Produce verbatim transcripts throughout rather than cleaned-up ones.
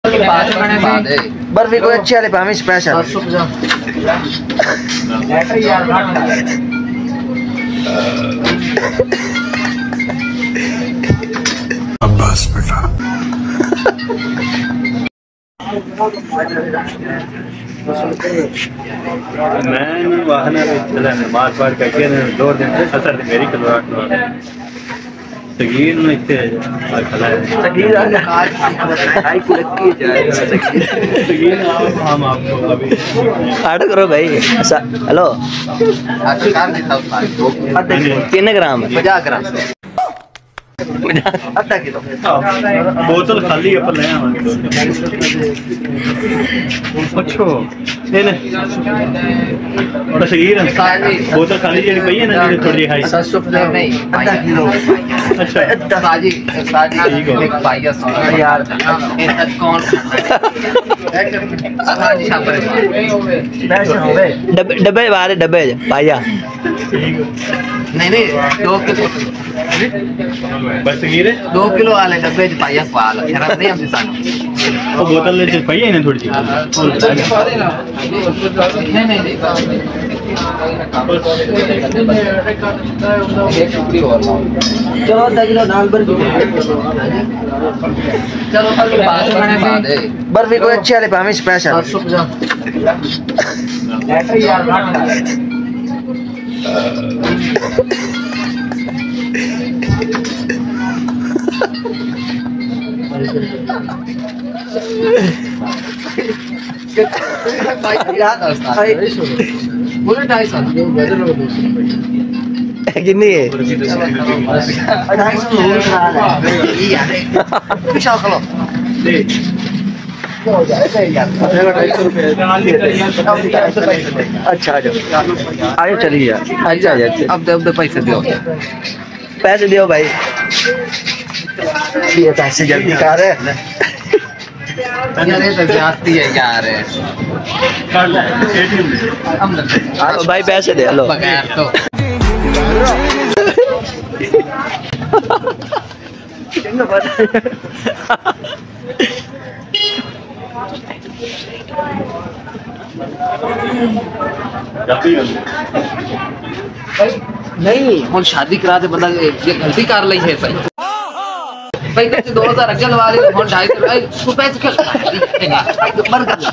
बर्फी कोई अच्छी वाली पामी स्पेशल। बस बेटा मैं वाहन मार पार करके दो दिन से असर मेरी कलवाट तगीर में इतने खला है तगीर आई को रखी जाए तगीर हम आपको अभी ऑर्डर करो भाई। हेलो कितने ग्राम? पचास ग्राम आधा किलो बोतल खाली अपन ले अच्छो ये ने और तगीर बोतल खाली जी पई है ना जी थोड़ी हाई सात सौ नहीं आधा किलो। अच्छा साजी साजी एक पाइया सौ यार ये कौन साजी छापर डब्बे डब्बे वाले डब्बे पाइया नहीं नहीं दो किलो बस तगीर दो किलो वाले डब्बे पाइया वाला खराब नहीं हमसे सानो वो बोतल ले पई है ना थोड़ी सी नहीं नहीं नहीं चलो आधा किलो दाल बर्फी चलो बर्फी कोई अच्छी वाली पामी स्पेशल। कितनी है? अच्छा आगे चलिए अब अब पैसे दो पैसे दो भाई ये पैसे जल्दी कर रहे तो जाती है यार हम भाई पैसे दे लो बगैर तो नहीं हम शादी करा दे बंदा ये गलती कर ली है भाई भाई तो दो हजार अगल वाले हम ढाई सौ पैसे खेल मर कर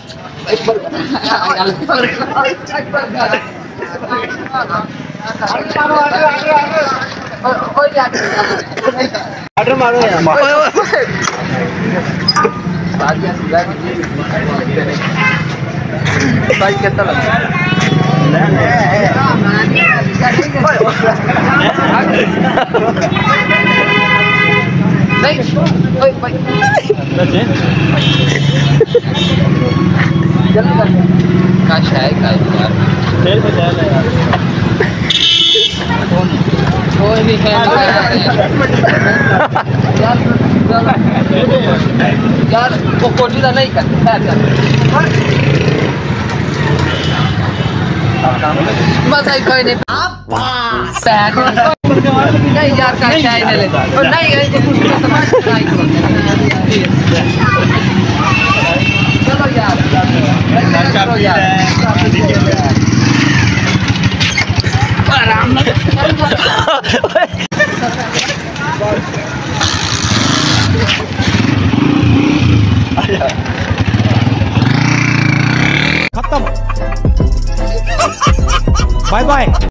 ऑर्डर मारो भाई कितना नहीं ओए भाई जल्दी काश है काश यार तेल पे डाल यार कोई नहीं है यार यार वो कोटी का नहीं कर बस आई कोई नहीं नहीं यार का चाय ले नहीं चलो यार चलो यार आराम खत्म बाय बाय।